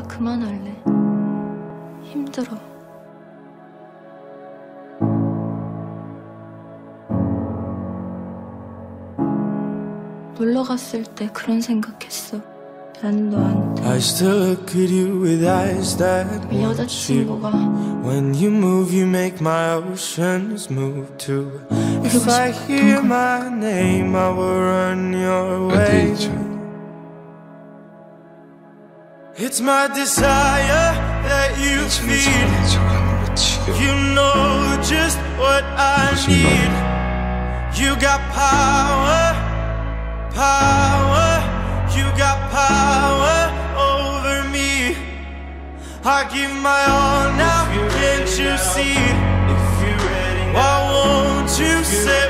그만할래. 힘들어. 놀러 갔을 때 그런 생각했어. 난 너한테 I still look at you with eyes that 이 want you. 여자친구가 When you move, you make my oceans move too. If I hear my name, I will run your way. It's my desire that you feed. You know just what I need. You got power, power. You got power over me. I give my all now, can't you see? Why won't you say